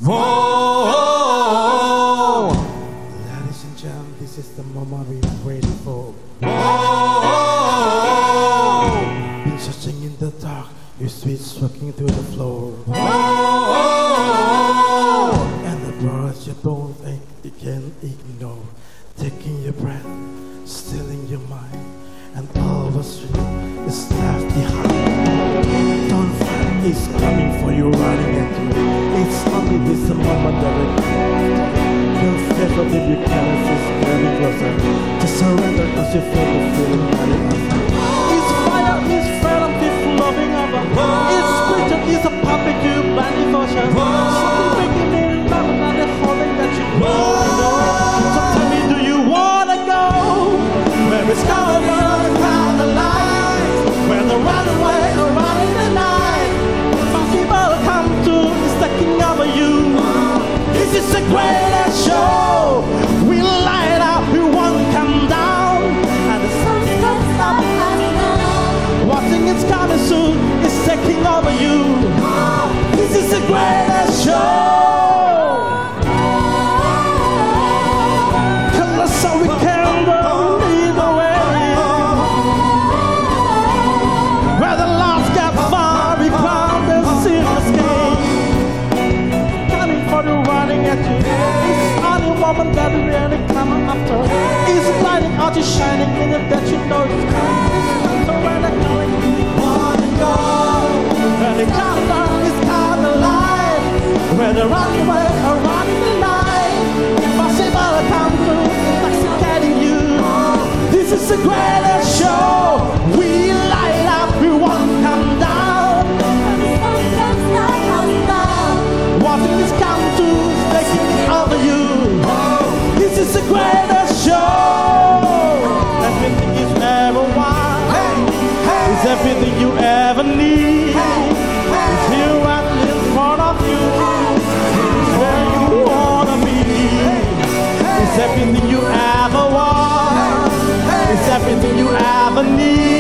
Whoa. Ladies and gentlemen, this is the moment we've waited for. Whoa. Been searching in the dark, your sweet walking through the floor. Whoa. And the words you don't think you can ignore. Taking your breath, stealing your mind, and all what's real is left behind. Don't fight, it's coming for you, running into it. It's only this moment that we don't fear for if you cannot just getting closer. Just surrender cause you feel the feeling running outside. It's fire, it's freedom, it's loving over. It's spiritual, it's a puppet, you blind devotion. Something breaking in love and not the falling that you know. So tell me, do you wanna go? Where it's going on around the line, where the runaway are running the night. Some people come to is taking over you. This is the greatest show. We light up, we won't come down, and the sun's gonna stop us now. Watching it's coming soon, it's taking over you. This is the greatest show. Tell us so we can go. That really come after. It's lighting out, it's shining in it that you know it's coming. So when they're calling, you wanna go. Where the Condon is caught alive, where the runaway are running the night. Impossible to come through, intoxicating you. This is the greatest show. We light up, we won't come down. And the sun comes down. Watching this come to, taking it over you. This is the greatest show. Everything you ever want, it's everything you ever need. It's here and in front of you. It's where you wanna be. It's everything you ever want. It's everything you ever need.